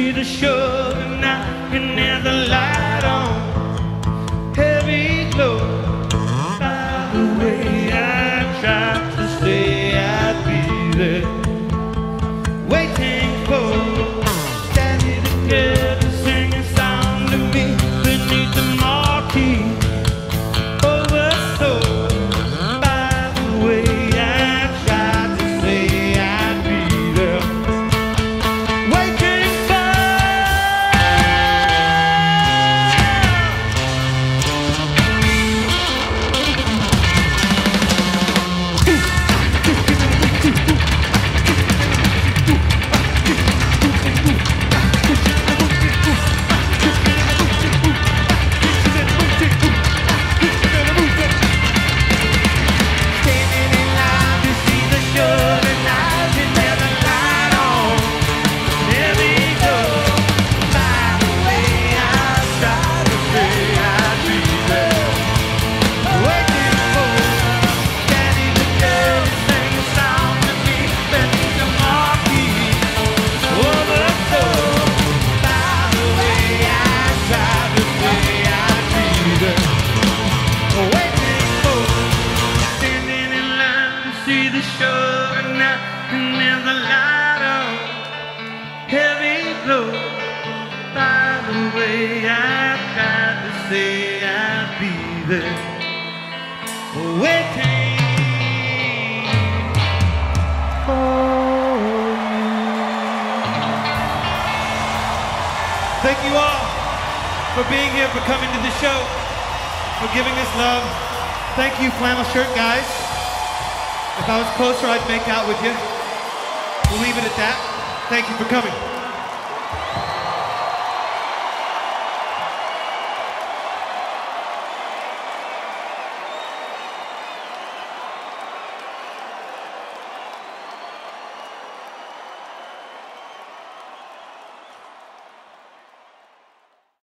see the shore tonight, and there's a light on, heavy glow. By the way I tried to say I'd be there, waiting for Daddy to get to sing a song to me beneath the marquee. See the shore now, and there's a light on, heavy glow. By the way I tried to say I'd be there, waiting for you. Thank you all for being here, for coming to the show, for giving us love. Thank you, flannel shirt guys. If I was closer, I'd make out with you. We'll leave it at that. Thank you for coming.